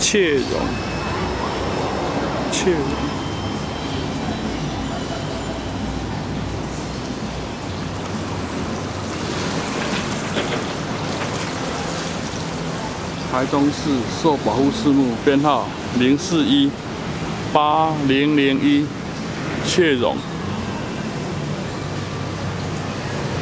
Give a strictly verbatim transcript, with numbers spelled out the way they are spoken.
雀榕，雀榕。 台中市受保护树木编号零四一八零零一雀榕。